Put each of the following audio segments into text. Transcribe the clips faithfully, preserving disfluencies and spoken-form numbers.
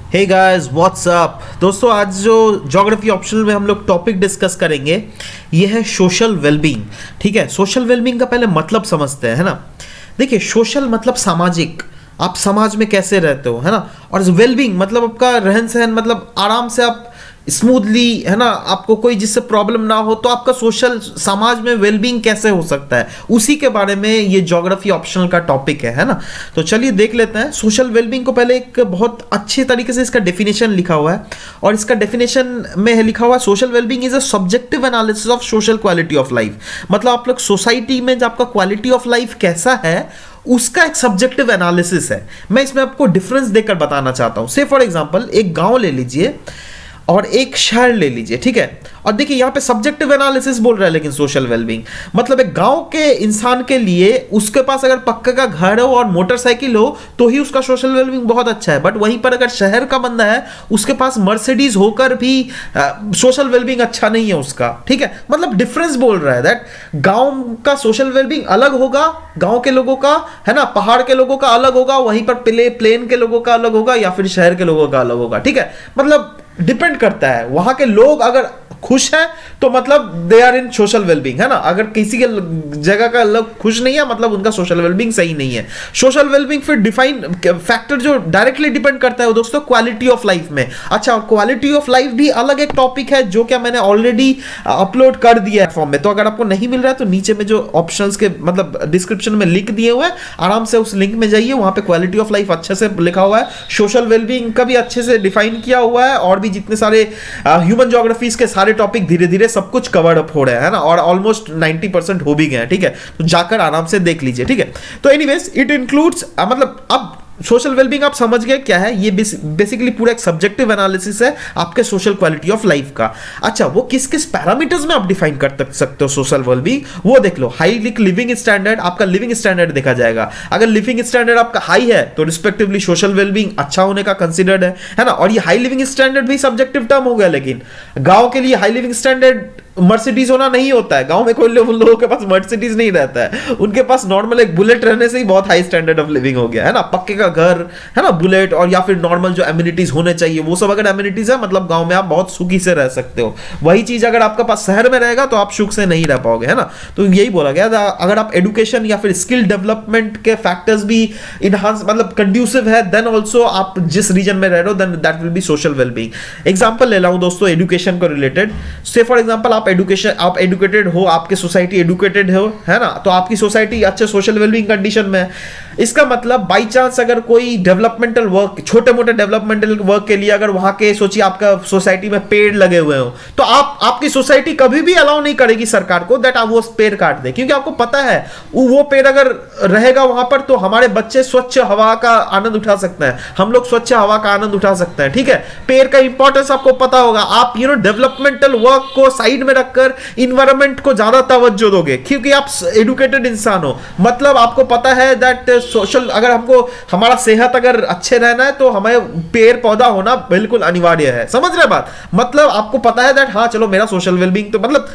Hey guys what's up दोस्तों, आज जो ज्योग्राफी ऑप्शनल में हम लोग टॉपिक डिस्कस करेंगे ये है सोशल वेलबींग। ठीक है, सोशल वेलबींग का पहले मतलब समझते हैं, है ना। देखिए, सोशल मतलब सामाजिक, आप समाज में कैसे रहते हो, है ना। और वेलबींग मतलब आपका रहन सहन, मतलब आराम से आप स्मूथली, है ना, आपको कोई जिससे प्रॉब्लम ना हो, तो आपका सोशल समाज में वेलबींग कैसे हो सकता है, उसी के बारे में ये ज्योग्राफी ऑप्शनल का टॉपिक है है ना। तो चलिए देख लेते हैं सोशल वेलबींग को। पहले एक बहुत अच्छे तरीके से इसका डेफिनेशन लिखा हुआ है, और इसका डेफिनेशन में है लिखा हुआ है social wellbeing is a subjective analysis of social quality of life. मतलब आप लोग सोसाइटी में जो आपका क्वालिटी ऑफ लाइफ कैसा है उसका एक सब्जेक्टिव एनालिसिस है। मैं इसमें आपको डिफरेंस देकर बताना चाहता हूं। से फॉर एग्जांपल एक गांव ले लीजिए और एक शहर ले लीजिए, ठीक है। और देखिए यहाँ पे सब्जेक्टिव एनालिसिस बोल रहा है, लेकिन सोशल वेलबींग मतलब एक गांव के इंसान के लिए उसके पास अगर पक्का का घर हो और मोटरसाइकिल हो तो ही उसका सोशल वेलबींग बहुत अच्छा है। बट वहीं पर अगर शहर का बंदा है, उसके पास मर्सिडीज होकर भी सोशल वेलबींग अच्छा नहीं है उसका, ठीक है। मतलब डिफरेंस बोल रहा है दैट गांव का सोशल वेलबींग अलग होगा, गांव के लोगों का, है ना, पहाड़ के लोगों का अलग होगा, वहीं पर प्ले प्लेन के लोगों का अलग होगा, या फिर शहर के लोगों का अलग होगा, ठीक है। मतलब डिपेंड करता है, वहां के लोग अगर खुश है तो मतलब they are in social wellbeing, है ना। अगर किसी के जगह का लोग खुश नहीं है मतलब उनका सोशल वेलबींग सही नहीं है। सोशल वेलबींग फिर डिफाइन फैक्टर जो डायरेक्टली डिपेंड करता है दोस्तों क्वालिटी ऑफ लाइफ में। अच्छा, क्वालिटी ऑफ लाइफ भी अलग एक टॉपिक है जो क्या मैंने ऑलरेडी अपलोड कर दिया है फॉर्म में। तो अगर आपको नहीं मिल रहा है तो नीचे में जो ऑप्शंस के मतलब डिस्क्रिप्शन में लिंक दिए हुए हैं, आराम से उस लिंक में जाइए, वहां पे क्वालिटी ऑफ लाइफ अच्छे से लिखा हुआ है, सोशल वेलबींग का भी अच्छे से डिफाइन किया हुआ है, और भी जितने सारे ह्यूमन ज्योग्राफीज के सारे टॉपिक धीरे धीरे सब कुछ कवर अप हो रहा है ना, और ऑलमोस्ट नाइंटी परसेंट हो भी गए हैं, ठीक है। तो जाकर आराम से देख लीजिए, ठीक है। तो एनीवेज इट इंक्लूड्स, मतलब अब सोशल वेलबींग आप समझ गए क्या है। ये बेसिकली पूरा एक सब्जेक्टिव एनालिसिस है आपके सोशल क्वालिटी ऑफ लाइफ का। अच्छा, वो किस किस पैरामीटर्स में आप डिफाइन कर सकते हो सोशल वेलबींग, वो देख लो। हाई लिविंग स्टैंडर्ड, आपका लिविंग स्टैंडर्ड देखा जाएगा। अगर लिविंग स्टैंडर्ड आपका हाई है तो रिस्पेक्टिवली सोशल वेलबींग अच्छा होने का कंसिडर्ड है, है ना। और ये हाई लिविंग स्टैंडर्ड भी सब्जेक्टिव टर्म हो गया, लेकिन गांव के लिए हाई लिविंग स्टैंडर्ड मर्सिडीज होना नहीं होता है। गांव में कोई लोग लोगों के पास मर्सिडीज नहीं रहता है, उनके पास नॉर्मल एक बुलेट रहने से ही बहुत हाई स्टैंडर्ड ऑफ लिविंग हो गया, है ना। पक्के का घर, है ना, बुलेट, और या फिर नॉर्मल जो एमिनिटीज होने चाहिए वो सब अगर एमिनिटीज है, मतलब गांव में आप बहुत सुखी से रह सकते हो। वही चीज अगर आपका पास शहर में रहेगा तो आप सुख से नहीं रह पाओगे, है ना। तो यही बोला गया, अगर आप एडुकेशन या फिर स्किल डेवलपमेंट के फैक्टर्स भी इनहांस मतलब कंड्यूसिव है, देन ऑल्सो आप जिस रीजन में रह रहे हो then that will be social wellbeing. Example ले रहा हूं दोस्तों एडुकेशन को रिलेटेड। से फॉर एग्जांपल आप एडुकेशन आप एडुकेटेड हो, आपके सोसाइटी एडुकेटेड हो, है ना, तो आपकी सोसाइटी अच्छे सोशल वेलबींग कंडीशन में है। इसका मतलब बाय चांस अगर कोई डेवलपमेंटल वर्क, छोटे मोटे डेवलपमेंटल वर्क के लिए अगर वहां के सोचिए आपका सोसाइटी में पेड़ लगे हुए हो, तो आप आपकी सोसाइटी कभी भी अलाउ नहीं करेगी सरकार को दैट आप वो पेड़ काट दे, क्योंकि आपको पता है वो पेड़ अगर रहेगा वहां पर तो हमारे बच्चे स्वच्छ हवा का आनंद उठा सकते हैं, हम लोग स्वच्छ हवा का आनंद उठा सकते हैं, ठीक है। पेड़ का इंपॉर्टेंस आपको पता होगा। आप यू नो डेवलपमेंटल वर्क को साइड में रखकर इन्वायरमेंट को ज्यादा तवज्जो दोगे, क्योंकि आप एडुकेटेड इंसान हो। मतलब आपको पता है दैट सोशल, अगर हमको हमारा सेहत अगर अच्छे रहना है तो हमें पेड़ पौधा होना बिल्कुल अनिवार्य है। समझ रहे बात? मतलब आपको पता है दैट हाँ चलो मेरा सोशल वेलबींग, तो मतलब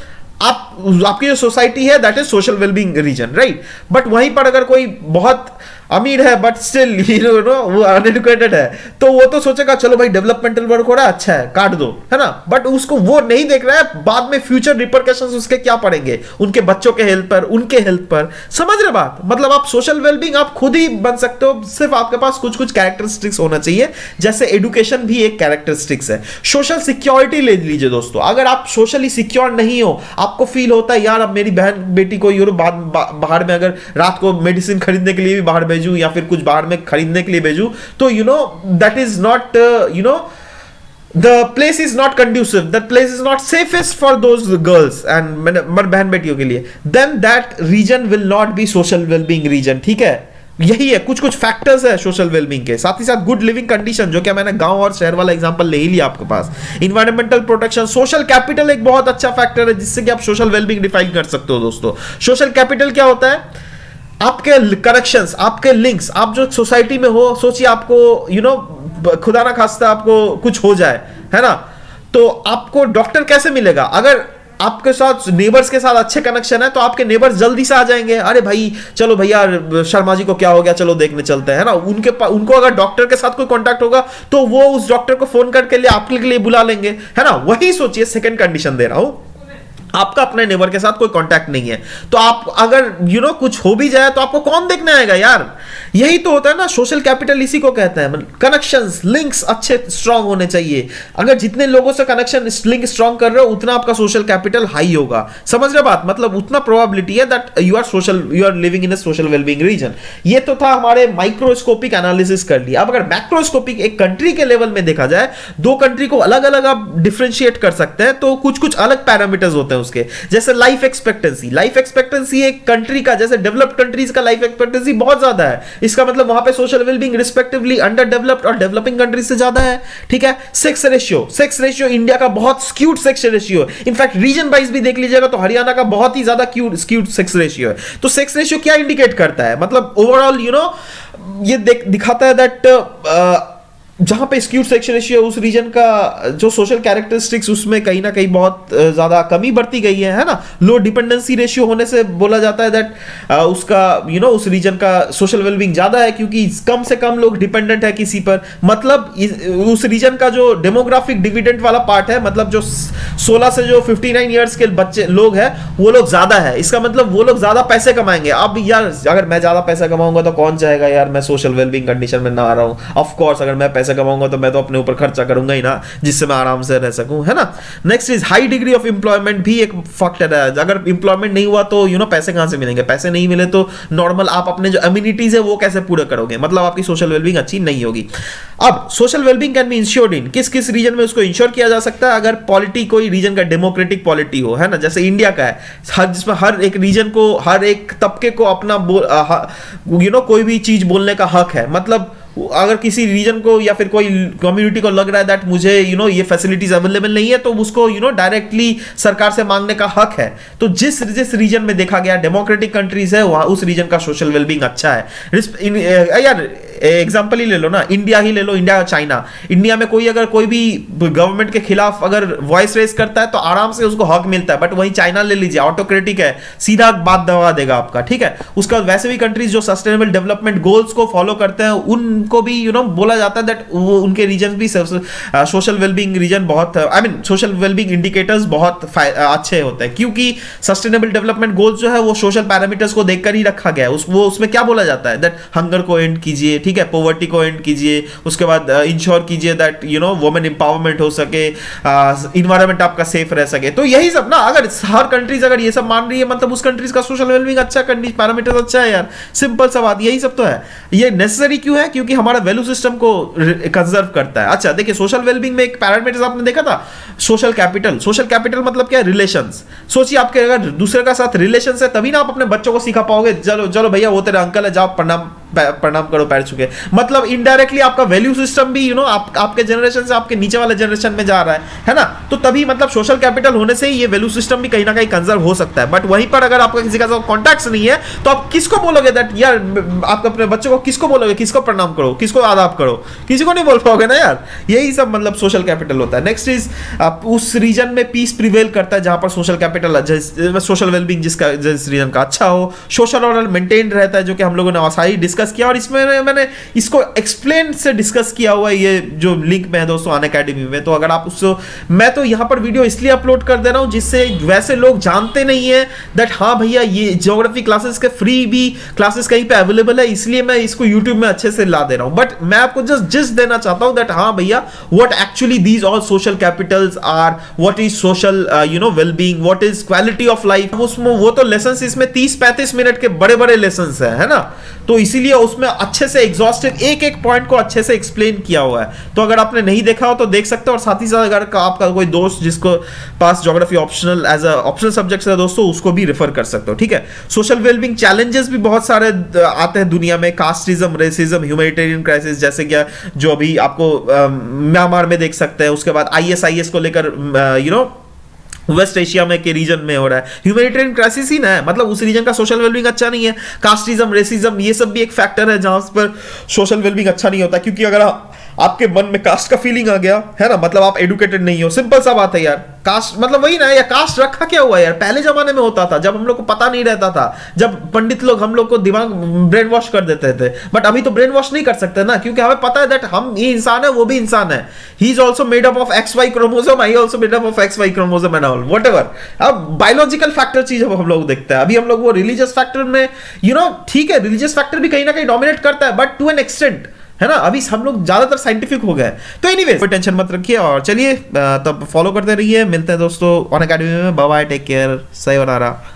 आप आपकी जो सोसाइटी है that is social wellbeing region, right. But वहीं पर अगर कोई बहुत अमीर है बट स्टिल यू नो वो अनएडुकेटेड है, तो वो तो सोचेगा चलो भाई डेवलपमेंटल वर्क हो रहा है, अच्छा है काट दो, है ना। बट उसको वो नहीं देख रहा है बाद में फ्यूचर रिपरकशंस उसके क्या पड़ेंगे, उनके बच्चों के हेल्थ पर, उनके हेल्थ पर। समझ रहे बात? मतलब आप सोशल वेलबींग आप खुद ही बन सकते हो, सिर्फ आपके पास कुछ कुछ कैरेक्टरिस्टिक्स होना चाहिए, जैसे एडुकेशन भी एक कैरेक्टरिस्टिक्स है। सोशल सिक्योरिटी ले लीजिए दोस्तों। अगर आप सोशली सिक्योर नहीं हो, आपको फील होता है यार अब मेरी बहन बेटी को यूरो बाहर में अगर रात को मेडिसिन खरीदने के लिए भी बाहर भेजूं या फिर कुछ बाहर में खरीदने के लिए भेजूं, तो you know that is not you know the place is not conducive, that place is not safest for those girls and बहन बेटियों के लिए, then that region will not be social well-being region, ठीक है। यही है, कुछ कुछ फैक्टर्स है सोशल वेलबींग के। साथ ही साथ गुड लिविंग कंडीशन, जो क्या मैंने गांव और शहर वाला एग्जांपल ले ही लिया आपके पास। इन्वायरमेंटल प्रोटेक्शन, सोशल कैपिटल एक बहुत अच्छा फैक्टर है जिससे कि आप सोशल वेलबींग डिफाइन कर सकते हो दोस्तों। सोशल कैपिटल क्या होता है? आपके कनेक्शंस, आपके लिंक्स, आप जो सोसाइटी में हो, सोचिए आपको यू नो खुदा ना खास्ता आपको कुछ हो जाए, है ना, तो आपको डॉक्टर कैसे मिलेगा? अगर आपके साथ नेबर्स के साथ अच्छे कनेक्शन है तो आपके नेबर्स जल्दी से आ जाएंगे, अरे भाई चलो भैया शर्मा जी को क्या हो गया, चलो देखने चलते हैं, है ना। उनके उनको अगर डॉक्टर के साथ कोई कांटेक्ट होगा तो वो उस डॉक्टर को फोन करके लिए आपके लिए बुला लेंगे, है ना। वही सोचिए, सेकंड कंडीशन दे रहा हूं, आपका अपने नेबर के साथ कोई कांटेक्ट नहीं है तो आप अगर यू नो कुछ हो भी जाए तो आपको कौन देखने आएगा यार। यही तो होता है ना सोशल कैपिटल, इसी को कहते हैं। कनेक्शंस, लिंक्स अच्छे स्ट्रांग होने चाहिए। अगर जितने लोगों से कनेक्शन लिंक स्ट्रांग कर रहे हो उतना आपका सोशल कैपिटल हाई होगा। समझ रहे बात, मतलब उतना प्रोबेबिलिटी है that you are social you are living in a social wellbeing region. ये तो था हमारे माइक्रोस्कोपिक एनालिसिस कर लिया। अब अगर मैक्रोस्कोपिक एक कंट्री के लेवल में देखा जाए, दो कंट्री को अलग अलग आप डिफरेंशिएट कर सकते हैं तो कुछ कुछ अलग पैरामीटर्स होते हैं उसके। जैसे लाइफ एक्सपेक्टेंसी, लाइफ एक्सपेक्टेंसी एक कंट्री का, जैसे डेवलप्ड कंट्रीज का लाइफ एक्सपेक्टेंसी बहुत ज्यादा है, इसका मतलब वहां पे social wellbeing respectively under developed और डेवलपिंग कंट्रीज से ज्यादा है, ठीक है। Sex ratio, sex ratio India का बहुत स्क्यूड सेक्स रेशियो है। इनफैक्ट रीजन वाइज भी देख लीजिएगा तो हरियाणा का बहुत ही ज्यादा स्क्यूड सेक्स रेशियो है। तो सेक्स रेशियो क्या इंडिकेट करता है, मतलब ओवरऑल यू नो ये दिखाता है दैट जहां पे स्क्यूड सेक्स रेशियो उस रीजन का जो सोशल कैरेक्टरिस्टिक्स उसमें कहीं ना कहीं बहुत ज्यादा कमी बढ़ती गई है, है ना। लो डिपेंडेंसी रेशियो होने से बोला जाता है दैट उसका यू नो उस रीजन का सोशल वेलबींग ज्यादा है क्योंकि कम से कम लोग डिपेंडेंट है किसी पर। मतलब उस रीजन का जो डेमोग्राफिक डिविडेंड वाला पार्ट है, मतलब जो सोलह से जो उनसठ इयर्स के बच्चे लोग हैं वो लोग ज्यादा है। इसका मतलब वो लोग ज्यादा पैसे कमाएंगे। अब यार अगर मैं ज्यादा पैसा कमाऊंगा तो कौन चाहेगा यार मैं सोशल वेलबींग कंडीशन में ना आ रहा हूं। ऑफ कोर्स अगर मैं पैसा कमाऊंगा तो मैं तो अपने ऊपर खर्चा करूंगा ही ना, जिससे मैं आराम से रह सकूं, है ना। Next is high degree of employment, भी एक फैक्टर है। अगर एम्प्लॉयमेंट नहीं हुआ तो यू नो पैसे कहां से मिलेंगे, पैसे नहीं मिले तो नॉर्मल आप अपने जो अम्यूनिटीज है वो कैसे पूरे करोगे, मतलब आपकी सोशल वेलबींग अच्छी नहीं होगी। अब social wellbeing can be ensured in, किस किस रीजन में उसको इंश्योर किया जा सकता है, अगर पॉलिटी कोई रीजन का डेमोक्रेटिक पॉलिटी हो, है ना, जैसे इंडिया का है, हर जिसमें हर एक रीजन को, हर एक तबके को अपना यू नो कोई भी चीज बोलने का हक है। मतलब अगर किसी रीजन को या फिर कोई कम्युनिटी को लग रहा है दैट मुझे यू नो ये फैसिलिटीज अवेलेबल नहीं है तो उसको यू नो डायरेक्टली सरकार से मांगने का हक है। तो जिस जिस रीजन में देखा गया डेमोक्रेटिक कंट्रीज है वहां उस रीजन का सोशल वेलबींग अच्छा है। यार एग्जांपल ही ले लो ना, इंडिया ही ले लो, इंडिया और चाइना। इंडिया में कोई अगर कोई भी गवर्नमेंट के खिलाफ अगर वॉइस रेस करता है तो आराम से उसको हक मिलता है, बट वहीं चाइना ले लीजिए, ऑटोक्रेटिक है, सीधा बात दबा देगा आपका, ठीक है। उसका वैसे भी कंट्रीज जो सस्टेनेबल डेवलपमेंट गोल्स को फॉलो करते हैं उनको भी यू नो बोला जाता है दैट वो उनके रीजन भी सोशल वेलबींग रीजन बहुत, I mean social wellbeing indicators बहुत अच्छे होते हैं क्योंकि सस्टेनेबल डेवलपमेंट गोल्स जो है वो सोशल पैरामीटर्स को देखकर ही रखा गया है। उस वो उसमें क्या बोला जाता है दैट हंगर को एंड कीजिए, ठीक है, पॉवर्टी को एंड कीजिए, उसके बाद इंश्योर कीजिए that you know women empowerment हो सके, इन्वायरमेंट आपका सेफ रह सके। तो यही सब ना, अगर हर कंट्रीज अगर ये सब मान रही है मतलब उस कंट्रीज का सोशल वेलबींग अच्छा, कंडीशन पैरामीटर्स अच्छा है यार, सिंपल सा बात, यही सब तो है। ये नेसेसरी क्यों है, क्योंकि हमारा वैल्यू सिस्टम को कंजर्व करता है। अच्छा देखिए सोशल वेलबींग में एक पैरामीटर्स आपने देखा था सोशल कैपिटल। सोशल कैपिटल मतलब क्या है, रिलेशंस। सोचिए आपके अगर दूसरे का साथ रिलेशंस है तभी ना आप अपने बच्चों को सिखा पाओगे, चलो चलो भैया वो तेरे अंकल है, जाओ प्रणाम प्रणाम करो पैर छू के। मतलब इनडायरेक्टली आपका वैल्यू सिस्टम भी यू नो आप, आपके जनरेशन से आपके नीचे वाले जनरेशन में जा रहा है है ना। तो तभी मतलब सोशल कैपिटल होने से ही ये वैल्यू सिस्टम भी कहीं ना कहीं कंजर्व हो सकता है। बट वहीं पर अगर आपका किसी का कॉन्टैक्ट नहीं है तो आप किसको बोलोगे दैट यार, आप अपने बच्चों को किसको बोलोगे, किसको प्रणाम करो, किसको आदाब करो, किसी को नहीं बोल पाओगे ना यार। यही सब मतलब सोशल कैपिटल होता है। नेक्स्ट इज उस रीजन में पीस प्रिवेल करता है जहां पर सोशल कैपिटल, सोशल वेलबींग जिसका जिस रीजन का अच्छा हो, सोशल ऑर्डर मेंटेन रहता है, जो कि हम लोगों ने आसानी डिस्कस किया और इसमें मैंने इसको एक्सप्लेन से डिस्कस किया हुआ है, ये जो लिंक में है दोस्तों अन अकेडमी में। तो अगर आप उसको, मैं तो यहां पर वीडियो इसलिए अपलोड कर दे रहा हूं जिससे वैसे लोग जानते नहीं है दैट हाँ भैया ये ज्योग्राफी क्लासेस के फ्री भी क्लासेस कहीं पे अवेलेबल है, इसलिए मैं इसको यूट्यूब में अच्छे से ला दे रहा हूं। बट मैं आपको जस्ट जिस देना चाहता हूं दैट हाँ भैया what actually these all social capitals are, what is social you know wellbeing, what is quality of life. उसमें वो तो लेसन्स इसमें तीस पैंतीस मिनट के बड़े बड़े लेसन्स है, है ना। तो इसीलिए उसमें अच्छे से एग्जॉस्टिव एक एक पॉइंट को अच्छे से एक्सप्लेन किया हुआ है। तो अगर आपने नहीं देखा हो तो देख सकते हो। और साथ ही साथ अगर आपका कोई दोस्त जिसको पास geography optional as a optional subject है दोस्तों, उसको भी रेफर कर सकते हो, ठीक है। सोशल वेलबींग चैलेंजेस भी बहुत सारे आते हैं दुनिया में, कास्टिज्म, रेसिज्म, ह्यूमैनिटेरियन क्राइसिस, जैसे क्या जो अभी आपको म्यांमार में देख सकते हैं। उसके बाद आईएसआईएस को लेकर यू नो वेस्ट एशिया में के रीजन में हो रहा है। ह्यूमैनिटेरियन क्राइसिस ही ना है, मतलब उस रीजन का सोशल वेलबींग अच्छा नहीं है। कास्टिज्म, रेसिज्म, ये सब भी एक फैक्टर है जहां पर सोशल वेलबींग अच्छा नहीं होता। क्योंकि अगर आपके मन में कास्ट का फीलिंग आ गया है ना, मतलब आप एडुकेटेड नहीं हो, सिंपल सा बात है यार। कास्ट मतलब वही ना, या कास्ट रखा क्या हुआ यार, पहले जमाने में होता था जब हम लोग को पता नहीं रहता था, जब पंडित लोग हम लोग को दिमाग ब्रेन वॉश कर देते थे। बट अभी तो ब्रेन वॉश नहीं कर सकते ना, क्योंकि हमें पता है दैट हम ये इंसान है, वो भी इंसान है। He is also made up of X Y chromosome, I also made up of X Y chromosome and all whatever. अब बायोलॉजिकल फैक्टर चीज अब हम लोग देखते हैं, अभी हम लोग वो रिलीजियस फैक्टर में यू नो ठीक है, रिलीजियस फैक्टर भी कहीं ना कहीं डोमिनेट करता है, बट टू एन एक्सटेंट, है ना। अभी हम लोग ज्यादातर साइंटिफिक हो गए। तो एनीवेज कोई टेंशन मत रखिए, और चलिए तब फॉलो करते रहिए। मिलते हैं दोस्तों अनअकैडमी में। Bye bye, take care, sayonara।